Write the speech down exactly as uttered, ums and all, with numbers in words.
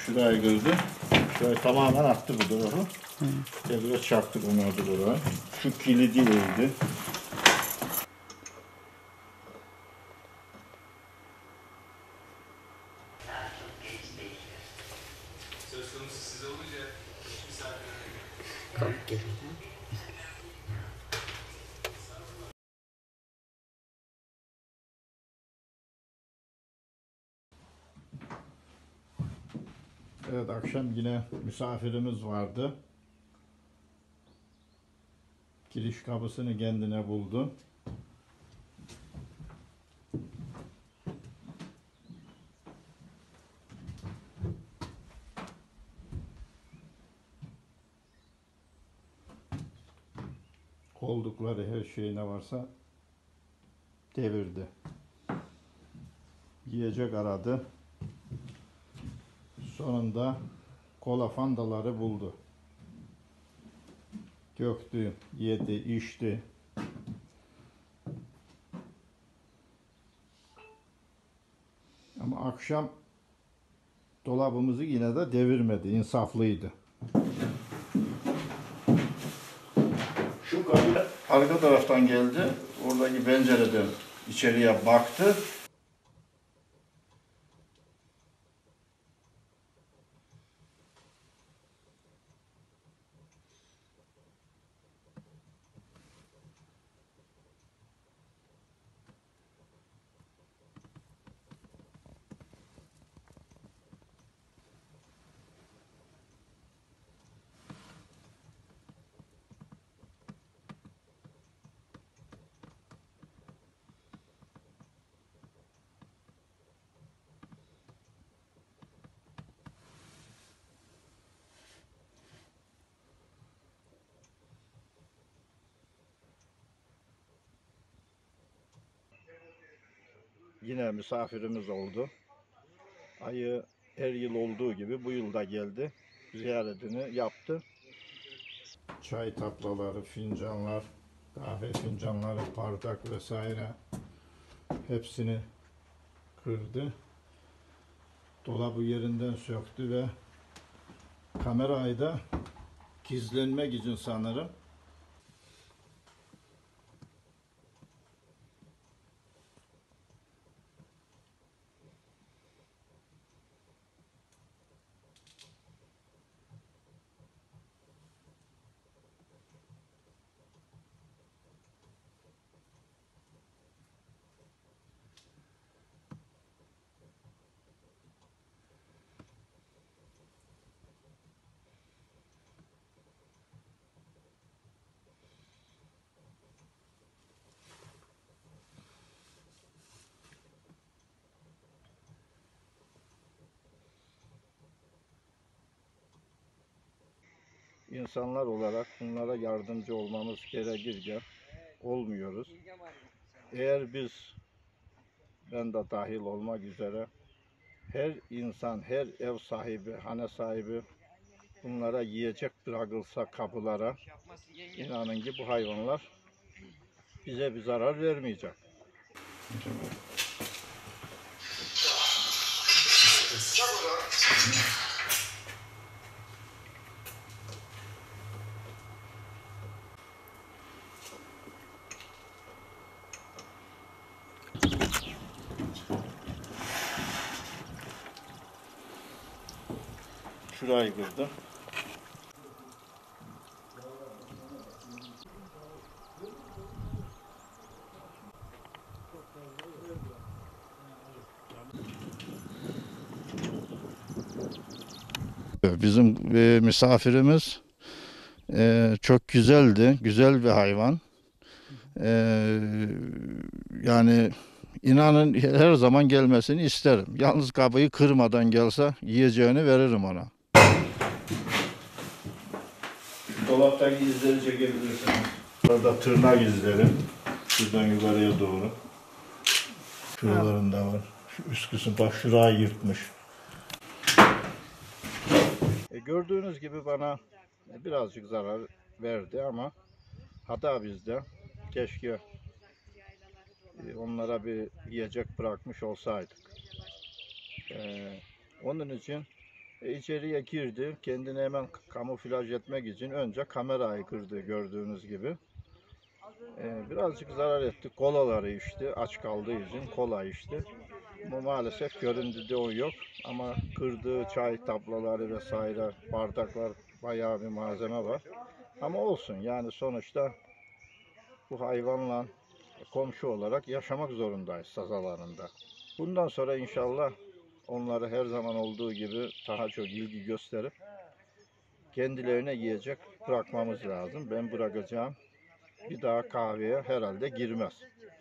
Şurayı gördü. Şurayı tamamen attı bu tarafı. İşte biraz çaktık onları da buraya. Şu kilidi öldü. Söz konusu size olunca misafirler. Kalk geliyor. Evet, akşam yine misafirimiz vardı. Giriş kapısını kendine buldu. Koldukları her şey ne varsa devirdi. Yiyecek aradı. Sonunda kola fandaları buldu. Döktü, yedi, içti. Ama akşam dolabımızı yine de devirmedi, insaflıydı. Şu kapı arka taraftan geldi, oradaki pencereden içeriye baktı. Yine misafirimiz oldu. Ayı her yıl olduğu gibi bu yıl da geldi. Ziyaretini yaptı. Çay taplaları, fincanlar, kahve fincanları, bardak vesaire hepsini kırdı. Dolabı yerinden söktü ve kamerayı da gizlenmek için sanırım insanlar olarak bunlara yardımcı olmamız gerekirken olmuyoruz. Eğer biz, ben de dahil olmak üzere, her insan, her ev sahibi, hane sahibi bunlara yiyecek bırakılsa kapılara, inanın ki bu hayvanlar bize bir zarar vermeyecek. Şurayı kırdı. Bizim e, misafirimiz e, çok güzeldi, güzel bir hayvan. E, yani inanın her zaman gelmesini isterim. Yalnız kapıyı kırmadan gelse yiyeceğini veririm ona. Dolaptaki izleri çekebilirsiniz. Burada tırnak izleri. Şuradan yukarıya doğru. Şuralarında var. Şu üst kısım bak şurayı yırtmış. E, gördüğünüz gibi bana birazcık zarar verdi ama hata bizde. Keşke e, onlara bir yiyecek bırakmış olsaydık. E, onun için E, içeriye girdi. Kendini hemen kamuflaj etmek için önce kamerayı kırdı gördüğünüz gibi. E, birazcık zarar etti. Kolaları içti. Aç kaldığı için kola içti. Ama maalesef görüntüde o yok. Ama kırdığı çay tabloları vesaire, bardaklar, bayağı bir malzeme var. Ama olsun, yani sonuçta bu hayvanla komşu olarak yaşamak zorundayız saz alanında. Bundan sonra inşallah onları her zaman olduğu gibi daha çok ilgi gösterip kendilerine yiyecek bırakmamız lazım. Ben bırakacağım. Bir daha kahveye herhalde girmez.